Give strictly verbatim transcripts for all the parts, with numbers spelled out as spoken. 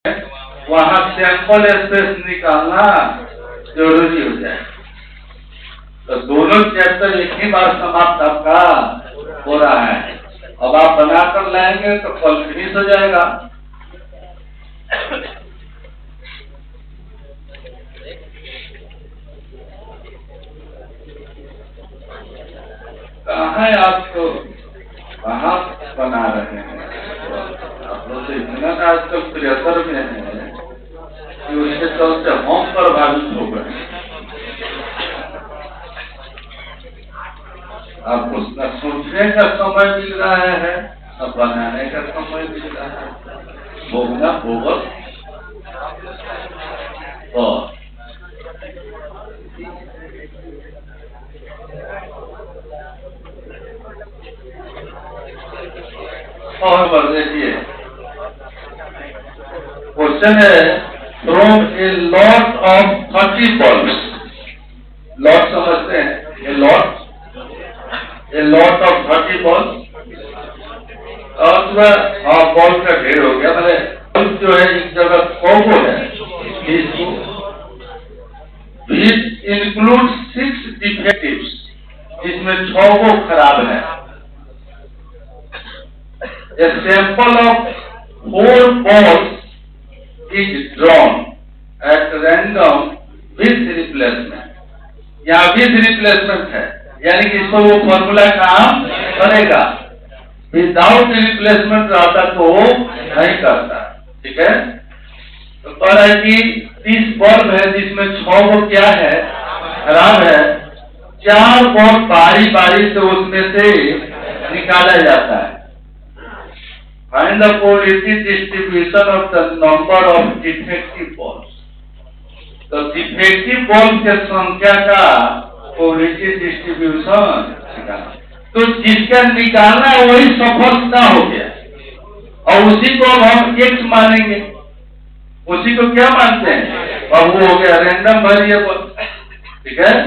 वहां sample space निकालना जरूरी हो जाए। तो दोनों चैप्टर एक ही बार समाप्त आपका हो रहा है। अब आप बनाकर लाएंगे तो कल फिनिश हो जाएगा। कहाँ है आपको, कहाँ बना रहे हैं आप लोग? तो इतना आजकल प्रियतर में है कि उसके चलते हम प्रभावित हो गए। आपको न सोचने का समय मिल रहा है न बनाने का समय मिल रहा है। भोगना भोगल और और देखिए क्वेश्चन है, from a lot of thirty balls, lot समझते हैं, a lot a lot of thirty balls, और बॉल का ढेर हो गया, मतलब जो है एक जगह कॉम्बो है, इसको विच इंक्लूड सिक्स डिफेक्टिव्स, जिसमें छह वो खराब है। A sample of four balls is drawn at random with replacement. यहाँ with replacement है, यानी कि इसको वो फॉर्मूला काम करेगा। विदाउट रिप्लेसमेंट रहता तो नहीं करता। ठीक है, तो कह रहा है कि तीस बल्ब है जिसमें छह वो क्या है, खराब है। चार बल्ब बारी बारी से उसमें से निकाला जाता है। Find the probability distribution of the number of defective balls. तो डिफेक्टिव बॉल के संख्या का probability distribution निकालना। तो जिसका निकालना है वही सफलता हो गया, और उसी को हम x मानेंगे। उसी को क्या मानते हैं? और वो हो गया रैंडम वेरिएबल। ठीक है,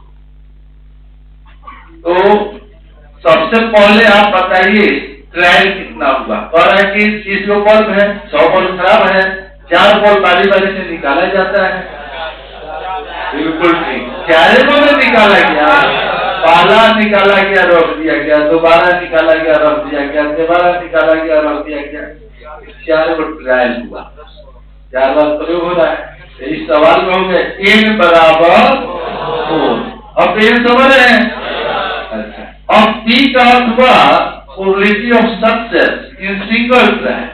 तो सबसे पहले आप बताइए ट्रायल कितना हुआ। कह रहा है कि तीस गो बल्ब है, सौ बल्ब खराब है, चार बल्ब बारी बारी से निकाला जाता है। बिल्कुल ठीक, चारे को में निकाला गया, पहला निकाला गया रख दिया गया, दोबारा निकाला गया रख दिया गया, दोबारा निकाला गया रख दिया गया, चार को ट्रायल हुआ। चार बार प्रयोग हो रहा है। इस सवाल में होंगे एन बराबर फोर। अब एन समझ रहे हैं? अच्छा, अब पी का अर्थ हुआ probability of success in single trial.